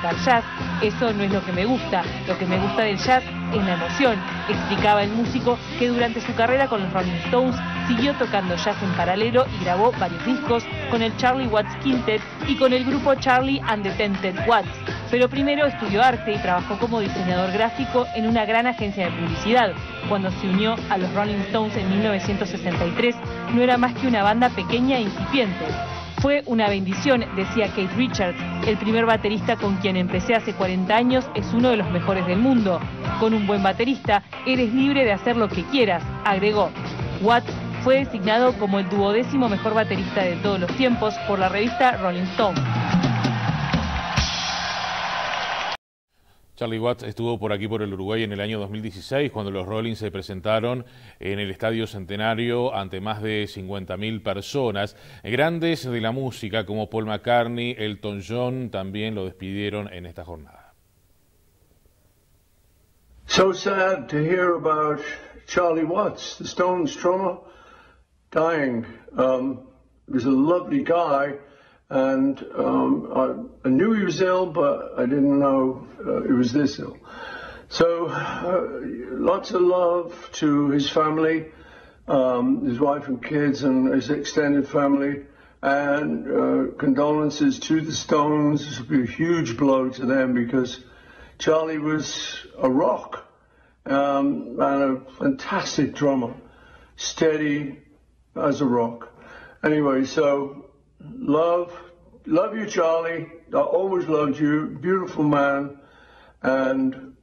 tocar jazz. Eso no es lo que me gusta del jazz es la emoción, explicaba el músico, que durante su carrera con los Rolling Stones siguió tocando jazz en paralelo y grabó varios discos con el Charlie Watts Quintet y con el grupo Charlie and the Tempted Watts. Pero primero estudió arte y trabajó como diseñador gráfico en una gran agencia de publicidad. Cuando se unió a los Rolling Stones en 1963, no era más que una banda pequeña e incipiente. Fue una bendición, decía Keith Richards, el primer baterista con quien empecé hace 40 años es uno de los mejores del mundo. Con un buen baterista, eres libre de hacer lo que quieras, agregó. Watts fue designado como el 12º mejor baterista de todos los tiempos por la revista Rolling Stone. Charlie Watts estuvo por aquí, por el Uruguay, en el año 2016, cuando los Rolling se presentaron en el Estadio Centenario ante más de 50.000 personas. Grandes de la música como Paul McCartney, Elton John, también lo despidieron en esta jornada. So sad to hear about Charlie Watts, the Stones drummer, dying. He was a lovely guy. And I knew he was ill, but I didn't know he was this ill. So lots of love to his family, his wife and kids and his extended family, and condolences to the Stones. This will be a huge blow to them because Charlie was a rock and a fantastic drummer, steady as a rock. Anyway, so love you, Charlie. I always loved you. Beautiful man, and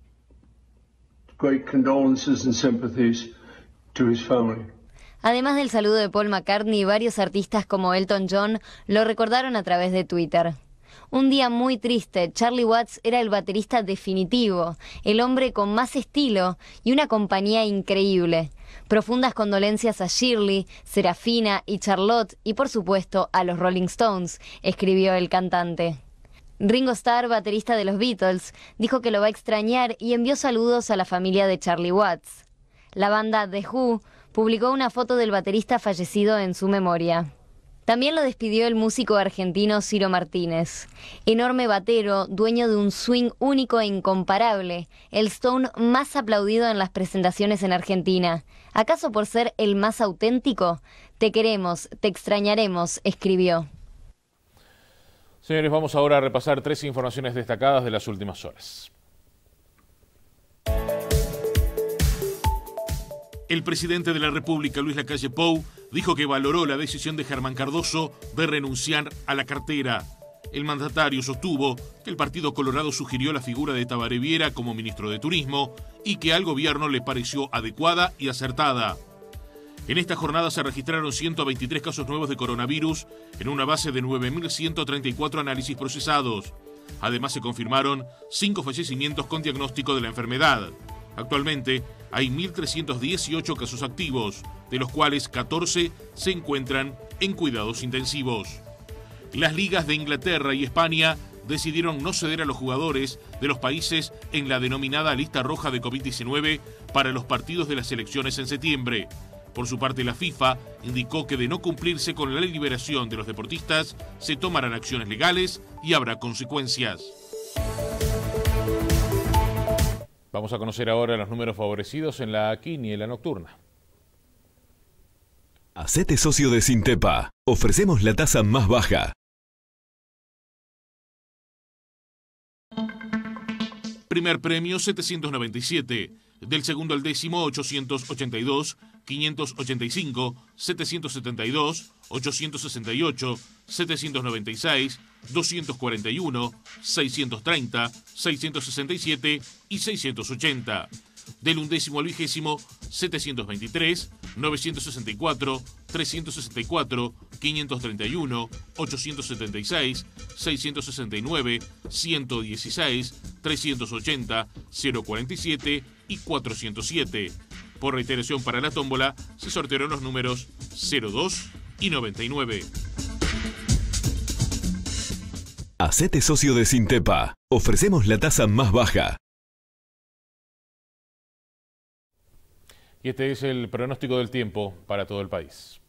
great condolences and sympathies to his family. Además del saludo de Paul McCartney, varios artistas como Elton John lo recordaron a través de Twitter. Un día muy triste, Charlie Watts era el baterista definitivo, el hombre con más estilo y una compañía increíble. Profundas condolencias a Shirley, Serafina y Charlotte y por supuesto a los Rolling Stones, escribió el cantante. Ringo Starr, baterista de los Beatles, dijo que lo va a extrañar y envió saludos a la familia de Charlie Watts. La banda The Who publicó una foto del baterista fallecido en su memoria. También lo despidió el músico argentino Ciro Martínez. Enorme batero, dueño de un swing único e incomparable, el Stone más aplaudido en las presentaciones en Argentina. ¿Acaso por ser el más auténtico? Te queremos, te extrañaremos, escribió. Señores, vamos ahora a repasar 3 informaciones destacadas de las últimas horas. El presidente de la República, Luis Lacalle Pou, dijo que valoró la decisión de Germán Cardoso de renunciar a la cartera. El mandatario sostuvo que el Partido Colorado sugirió la figura de Tabaré Viera como ministro de Turismo y que al gobierno le pareció adecuada y acertada. En esta jornada se registraron 123 casos nuevos de coronavirus en una base de 9.134 análisis procesados. Además se confirmaron 5 fallecimientos con diagnóstico de la enfermedad. Actualmente hay 1.318 casos activos, de los cuales 14 se encuentran en cuidados intensivos. Las ligas de Inglaterra y España decidieron no ceder a los jugadores de los países en la denominada lista roja de COVID-19 para los partidos de las elecciones en septiembre. Por su parte, la FIFA indicó que de no cumplirse con la liberación de los deportistas, se tomarán acciones legales y habrá consecuencias. Vamos a conocer ahora los números favorecidos en la quiniela nocturna. Hacete socio de Sintepa. Ofrecemos la tasa más baja. Primer premio 797. Del segundo al décimo 882, 585, 772, 868, 796, 241, 630, 667 y 680. Del undécimo al vigésimo 723, 964, 364, 531, 876, 669, 116, 380, 047 y 407. Por reiteración para la tómbola se sortearon los números 02 y 99. Hacete socio de Sintepa. Ofrecemos la tasa más baja. Y este es el pronóstico del tiempo para todo el país.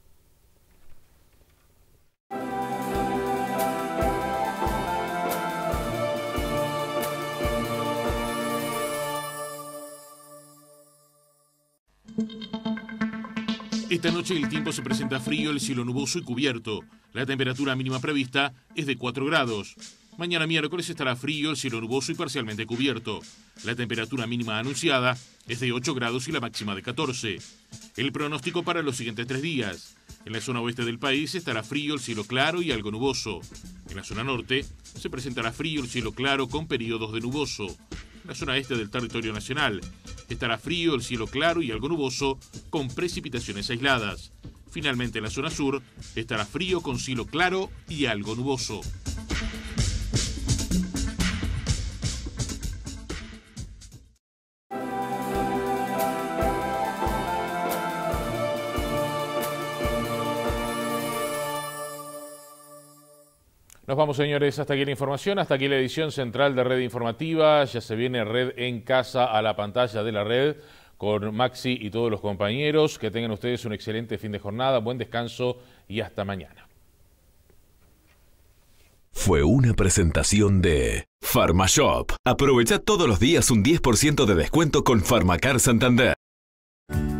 Esta noche el tiempo se presenta frío, el cielo nuboso y cubierto. La temperatura mínima prevista es de 4 grados. Mañana miércoles estará frío, el cielo nuboso y parcialmente cubierto. La temperatura mínima anunciada es de 8 grados y la máxima de 14. El pronóstico para los siguientes 3 días. En la zona oeste del país estará frío, el cielo claro y algo nuboso. En la zona norte se presentará frío, el cielo claro con periodos de nuboso. En la zona este del territorio nacional estará frío, el cielo claro y algo nuboso con precipitaciones aisladas. Finalmente en la zona sur estará frío con cielo claro y algo nuboso. Nos vamos, señores, hasta aquí la información, hasta aquí la edición central de Red Informativa. Ya se viene Red en Casa a la pantalla de la red con Maxi y todos los compañeros. Que tengan ustedes un excelente fin de jornada, buen descanso y hasta mañana. Fue una presentación de Farmashop. Aprovecha todos los días un 10% de descuento con Farmacar Santander.